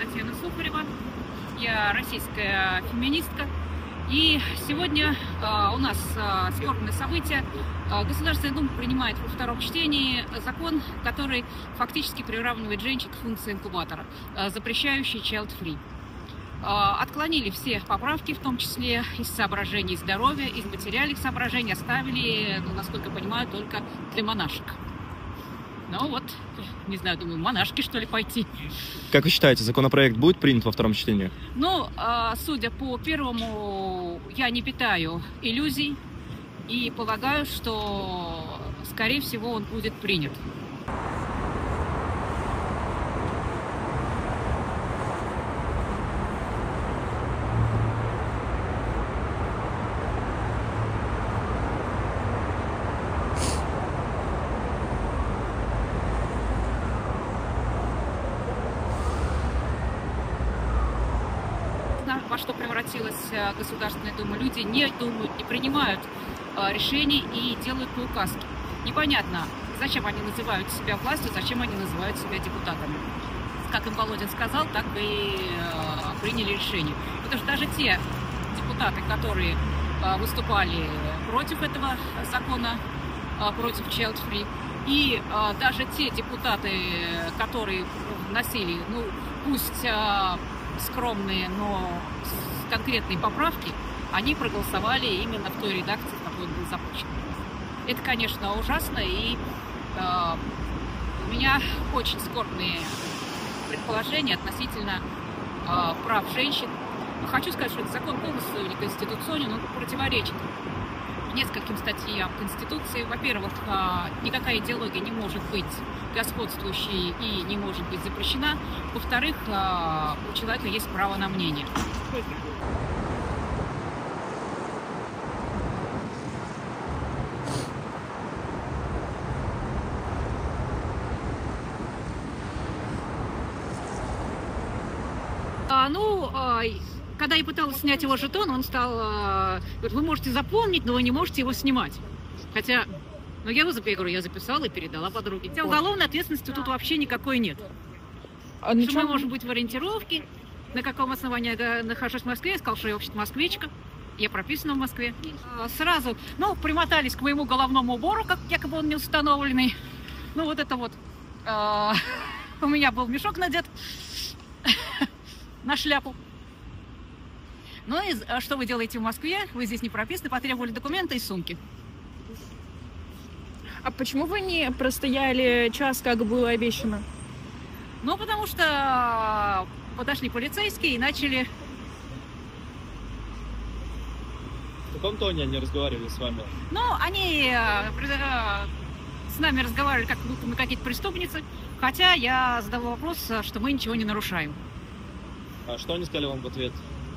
Татьяна Сухарева, я российская феминистка. И сегодня у нас скорбное событие. Государственная Дума принимает во втором чтении закон, который фактически приравнивает женщин к функции инкубатора, запрещающий child-free. Отклонили все поправки, в том числе из соображений здоровья, из материальных соображений, оставили, насколько я понимаю, только для монашек. Ну вот, не знаю, думаю, монашки, что ли, пойти. Как вы считаете, законопроект будет принят во втором чтении? Ну, судя по первому, я не питаю иллюзий и полагаю, что, скорее всего, он будет принят. Во что превратилась Государственная Дума. Люди не думают, не принимают решений и делают по указке. Непонятно, зачем они называют себя властью, зачем они называют себя депутатами. Как им Володин сказал, так и приняли решение. Потому что даже те депутаты, которые выступали против этого закона, против child-free, и даже те депутаты, которые вносили, ну, пусть скромные, но конкретные поправки, они проголосовали именно в той редакции, в какой он был запущен. Это, конечно, ужасно, и у меня очень скорбные предположения относительно прав женщин. Хочу сказать, что этот закон полностью неконституционен, он противоречит нескольким статьям Конституции. Во-первых, никакая идеология не может быть господствующей и не может быть запрещена. Во-вторых, у человека есть право на мнение. Когда я пыталась снять его жетон, он стал говорит, вы можете запомнить, но вы не можете его снимать. Хотя, ну я записала и передала подруге. Хотя уголовной ответственности тут вообще никакой нет. А мы можем быть в ориентировке, на каком основании я нахожусь в Москве. Я сказала, что я вообще-то москвичка, я прописана в Москве. Сразу, примотались к моему головному убору, как якобы он не установленный. Ну вот это вот, у меня был мешок надет на шляпу. Ну и что вы делаете в Москве? Вы здесь не прописаны, потребовали документы и сумки. А почему вы не простояли час, как было обещано? Ну, потому что подошли полицейские и начали... В каком тоне они разговаривали с вами? Ну, они с нами разговаривали, как будто мы какие-то преступницы, хотя я задала вопрос, что мы ничего не нарушаем. А что они сказали вам в ответ?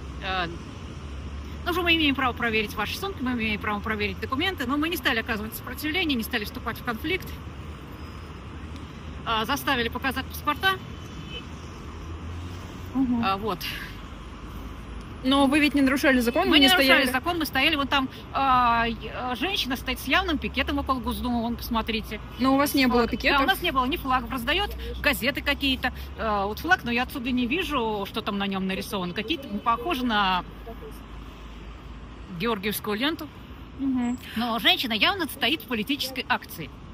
Ну, мы имеем право проверить ваши сумки, мы имеем право проверить документы, но мы не стали оказывать сопротивление, не стали вступать в конфликт. Заставили показать паспорта. Угу. Вот. Но вы ведь не нарушали закон? Мы не нарушали закон, мы стояли, вон там женщина стоит с явным пикетом около Госдумы, вон, посмотрите. Но у вас не было пикетов? Да, у нас не было ни флагов, раздает газеты какие-то. Вот флаг, но я отсюда не вижу, что там на нем нарисовано. Какие-то похожи на георгиевскую ленту. Угу. Но женщина явно стоит в политической акции.